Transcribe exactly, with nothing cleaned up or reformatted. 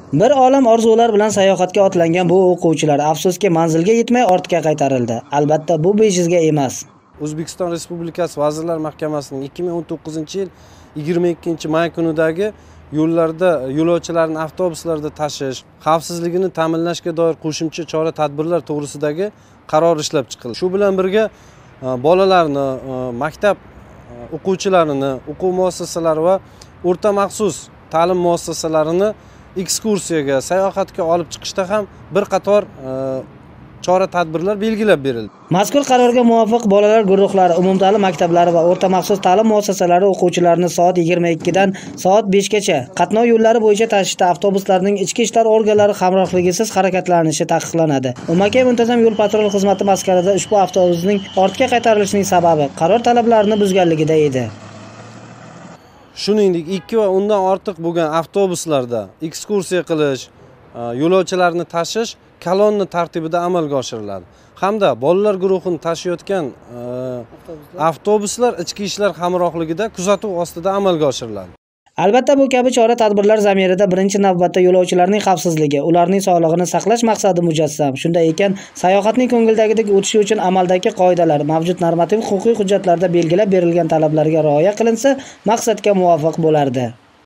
Bir olam orzular bilan sayohatga otlangan bu o'quvchilar afsuski manzilga yetmay ortga qaytarildi. Albatta bu bejizga emas. O'zbekiston Respublikasi Vazirlar Mahkamasining ikki ming o'n to'qqizinchi yil yigirma ikkinchi may kunidagi yo'llarda yo'lovchilarni avtobuslarda tashish xavfsizligini ta'minlashga doir qo'shimcha chora-tadbirlar to'g'risidagi qaror ishlab chiqildi. Shu bilan birga bolalarni, maktab o'quvchilarini, o'quv muassasalari va o'rta maxsus ta'lim muassasalarini ekskursiyaga, sayohatga olib chiqishda ham bir qator chora-tadbirlar belgilab berildi. Mazkur qarorga muvofiq bolalar guruhlari, umumta'lim maktablari va o'rta maxsus ta'lim muassasalari o'quvchilarini soat yigirma ikki dan soat besh gacha qatnov yo'llari bo'yicha tashishda avtobuslarning ichki ishlar organlari hamrohligisiz harakatlanishi taqiqlanadi. Umakay muntazam yo'l patrul xizmati maskanida ushbu avtobusning ortga qaytarilishining sababi qaror talablarini buzganligida edi. Shuningdek, ikki va undan ortiq bo'lgan avtobuslarda ekskursiya qilish, yo'lovchilarni tashish kolonna tartibida amalga oshiriladi. Hamda bolalar guruhini tashiyotgan avtobuslar ichki ishlar hamrohligida kuzatuv ostida amalga oshiriladi. Albatta bu kabi chora-tadbirlar zamirida birinchi navbatda yo'lovchilarning xavfsizligi, ularning sog'lig'ini saqlash maqsadi mujassam. Shunday ekan, sayohatning ko'ngildagidek o'tishi uchun amaldagi qoidalar, mavjud normativ huquqiy hujjatlarda belgilab berilgan talablarga rioya qilinsa, maqsadga muvofiq bo'lardi.